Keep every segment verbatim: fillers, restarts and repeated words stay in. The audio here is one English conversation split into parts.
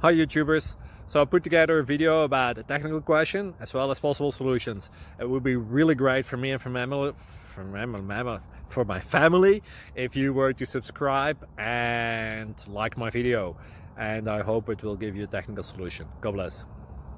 Hi YouTubers, so I put together a video about a technical question as well as possible solutions. It would be really great for me and for, mammal, for, mammal, for my family if you were to subscribe and like my video, and I hope it will give you a technical solution. God bless.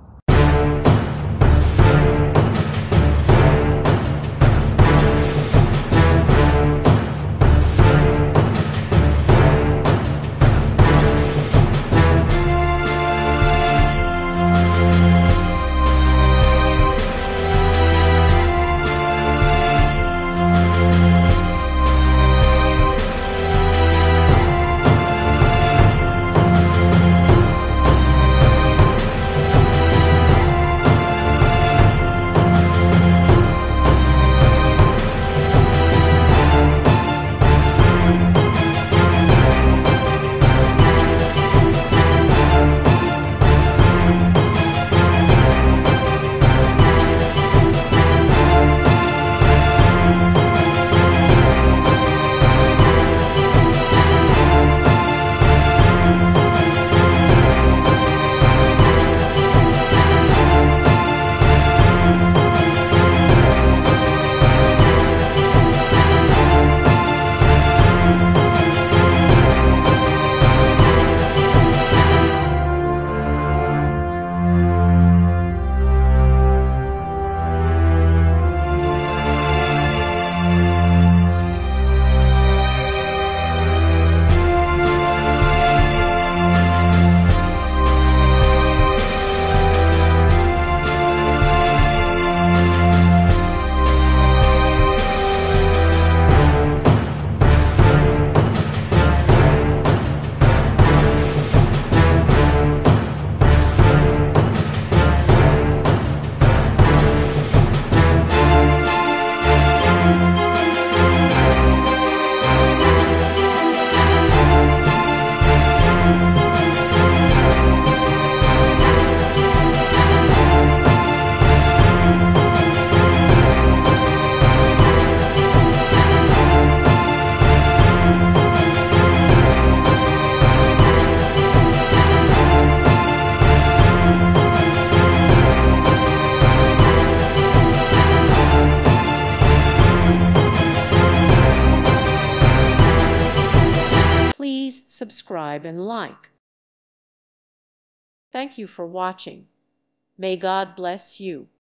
Please subscribe and like. Thank you for watching. May God bless you.